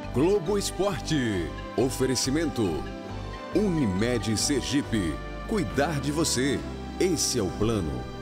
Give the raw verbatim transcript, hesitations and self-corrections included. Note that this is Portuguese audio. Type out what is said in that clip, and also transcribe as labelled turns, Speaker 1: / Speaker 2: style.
Speaker 1: Globo Esporte. Oferecimento. Unimed Sergipe. Cuidar de você. Esse é o plano.